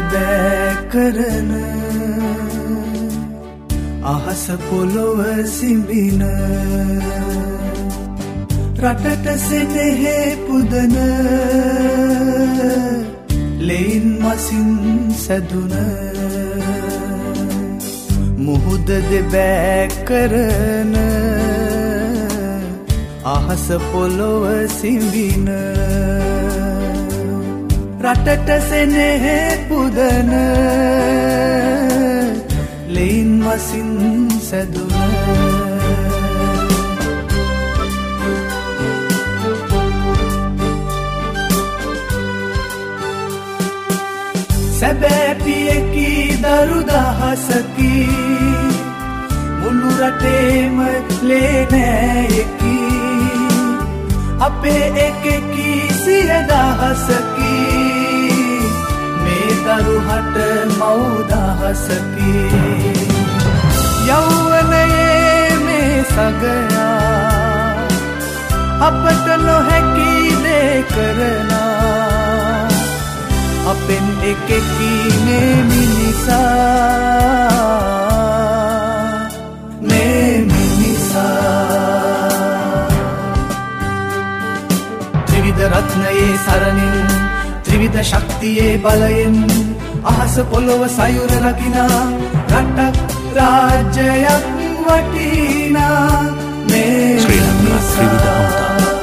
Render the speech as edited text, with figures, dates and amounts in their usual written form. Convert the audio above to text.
දෙබෑ කරන අහස පොළොව සිඹින රටට සෙනෙහෙ පුදන ලෙයින් මසින් සැදුන මුහුද දෙබෑ කරන අහස පොළොව සිඹින රටට සෙනෙහෙ පුදන ලෙයින් මසින් සැදුන සැබෑ පියකි දරු දහසකි මුළු රටේම ලේ නෑයකි අපේ එකකි සිය දහසකි මේ දරුහට මව්දහසකි යෞවනයේ මේ සගයා අපට නොහැකි දේ කරනා අපෙන් එකකි මේ මිනිසා ත්‍රිවිධ රත්නයේ සරණින් ත්‍රිවිධ ශක්තියේ බලයෙන් අහස පොළොව සයුර රකිනා රටක් රාජ්‍යයක් වටිනා මේ ශ්‍රී ලංකා ත්‍රිවිධ අමතා